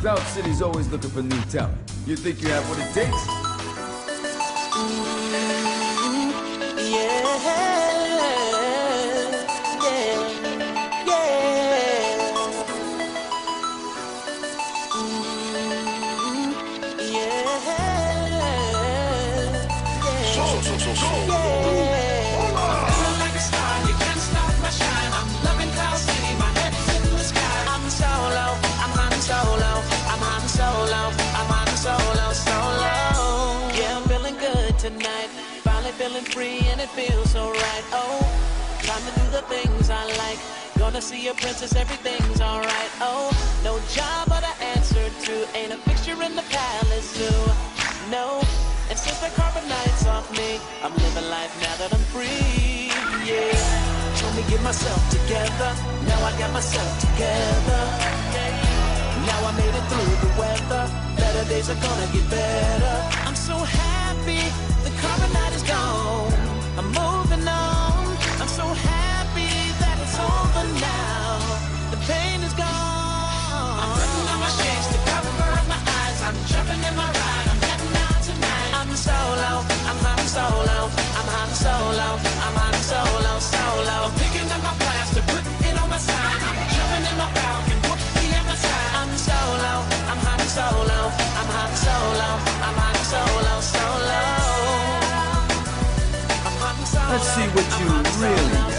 Cloud City's always looking for new talent. You think you have what it takes? Tonight, finally feeling free and it feels so right. Oh, time to do the things I like. Gonna see a princess, everything's alright. Oh, no job but I answer to. Ain't a fixture in the palace zoo. No, and since the carbon night's off me, I'm living life now that I'm free. Yeah, told me get myself together. Now I got myself together. Now I made it through the weather. Better days are gonna get better. I'm so happy. The carbon night is gone. I'm moving on. I'm so happy that it's over now. The pain is gone. I'm putting on my shades to cover up my eyes. I'm jumping in my ride. I'm heading out tonight. I'm solo. I'm solo. I'm solo. I'm solo. Solo. I'm picking up my plastic, putting it on my side. I'm jumping in my Falcon, whooping at my side. I'm solo. I'm solo. I'm solo. I'm solo. Solo. Let's see what you really